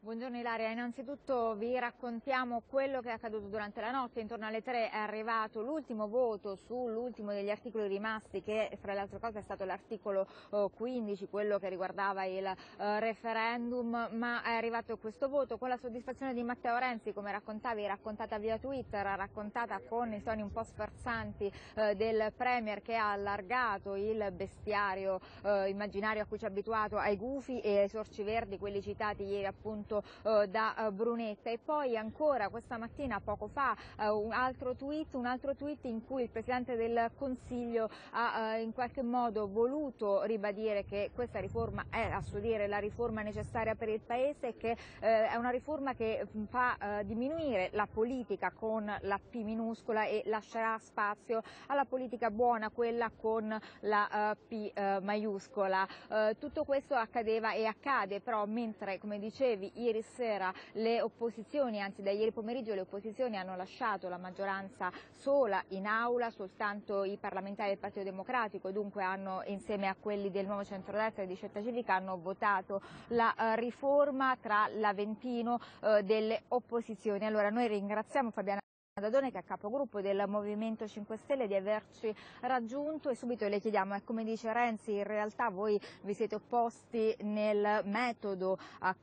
Buongiorno Ilaria, innanzitutto vi raccontiamo quello che è accaduto durante la notte. Intorno alle 3 è arrivato l'ultimo voto sull'ultimo degli articoli rimasti, che fra le altre cose è stato l'articolo 15, quello che riguardava il referendum, ma è arrivato questo voto con la soddisfazione di Matteo Renzi, come raccontavi, raccontata via Twitter, raccontata con i toni un po' sferzanti del Premier, che ha allargato il bestiario immaginario a cui ci ha abituato ai gufi e ai sorci verdi, quelli citati ieri appunto da Brunetta. E poi ancora questa mattina, poco fa, un altro tweet in cui il Presidente del Consiglio ha in qualche modo voluto ribadire che questa riforma è, a suo dire, la riforma necessaria per il Paese e che è una riforma che fa diminuire la politica con la P minuscola e lascerà spazio alla politica buona, quella con la P maiuscola. Tutto questo accadeva e accade però mentre, come dicevi, ieri sera le opposizioni, anzi da ieri pomeriggio le opposizioni hanno lasciato la maggioranza sola in aula, soltanto i parlamentari del Partito Democratico, dunque hanno, insieme a quelli del Nuovo Centrodestra e di Scelta Civica, hanno votato la riforma tra l'Aventino delle opposizioni. Allora noi ringraziamo Fabiana Dadone, che è capogruppo del Movimento 5 Stelle, di averci raggiunto, e subito le chiediamo, come dice Renzi, in realtà voi vi siete opposti nel metodo a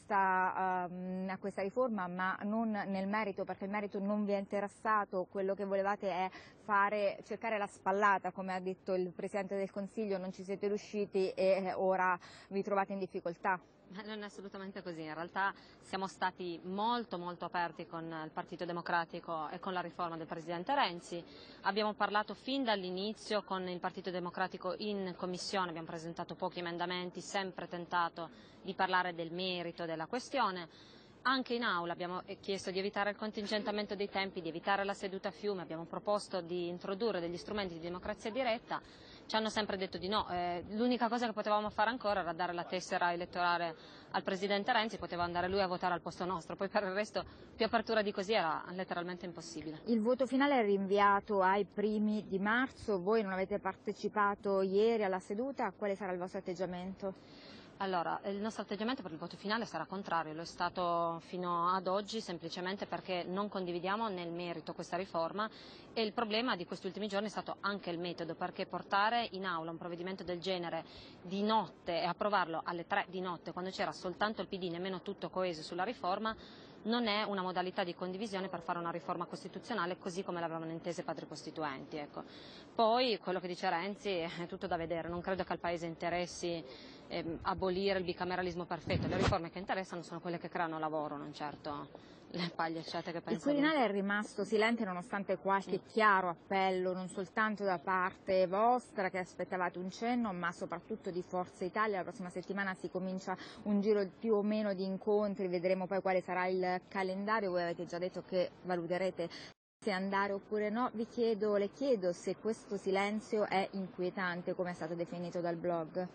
questa riforma, ma non nel merito, perché il merito non vi è interessato, quello che volevate è cercare la spallata, come ha detto il Presidente del Consiglio, non ci siete riusciti e ora vi trovate in difficoltà. Non è assolutamente così, in realtà siamo stati molto aperti con il Partito Democratico e con la riforma del Presidente Renzi, abbiamo parlato fin dall'inizio con il Partito Democratico in Commissione, abbiamo presentato pochi emendamenti, sempre tentato di parlare del merito della questione. Anche in aula abbiamo chiesto di evitare il contingentamento dei tempi, di evitare la seduta a fiume, abbiamo proposto di introdurre degli strumenti di democrazia diretta, ci hanno sempre detto di no. L'unica cosa che potevamo fare ancora era dare la tessera elettorale al Presidente Renzi, poteva andare lui a votare al posto nostro, poi per il resto più apertura di così era letteralmente impossibile. Il voto finale è rinviato ai primi di marzo, voi non avete partecipato ieri alla seduta, quale sarà il vostro atteggiamento? Allora, il nostro atteggiamento per il voto finale sarà contrario, lo è stato fino ad oggi semplicemente perché non condividiamo nel merito questa riforma e il problema di questi ultimi giorni è stato anche il metodo, perché portare in aula un provvedimento del genere di notte e approvarlo alle 3 di notte quando c'era soltanto il PD, nemmeno tutto coeso sulla riforma, non è una modalità di condivisione per fare una riforma costituzionale così come l'avevano intese i padri costituenti. Ecco. Poi quello che dice Renzi è tutto da vedere, non credo che al Paese interessi abolire il bicameralismo perfetto, le riforme che interessano sono quelle che creano lavoro, non certo le pagliacciate che pensano. Il Quirinale è rimasto silente nonostante qualche chiaro appello, non soltanto da parte vostra, che aspettavate un cenno, ma soprattutto di Forza Italia. La prossima settimana si comincia un giro più o meno di incontri, vedremo poi quale sarà il calendario. Voi avete già detto che valuterete se andare oppure no. Le chiedo se questo silenzio è inquietante, come è stato definito dal blog.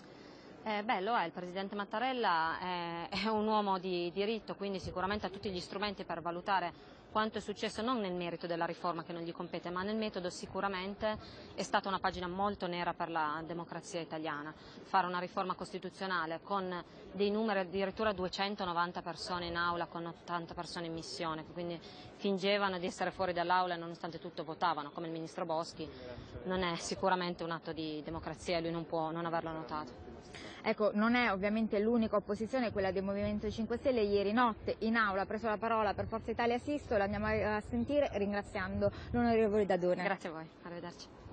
Lo è, il Presidente Mattarella è un uomo di diritto, quindi sicuramente ha tutti gli strumenti per valutare quanto è successo non nel merito della riforma che non gli compete, ma nel metodo. Sicuramente è stata una pagina molto nera per la democrazia italiana. Fare una riforma costituzionale con dei numeri addirittura 290 persone in aula con 80 persone in missione, quindi fingevano di essere fuori dall'aula e nonostante tutto votavano, come il Ministro Boschi, non è sicuramente un atto di democrazia e lui non può non averlo notato. Ecco, non è ovviamente l'unica opposizione, quella del Movimento 5 Stelle. Ieri notte in aula ha preso la parola per Forza Italia Sisto, la andiamo a sentire ringraziando l'onorevole Dadone. Grazie a voi, arrivederci.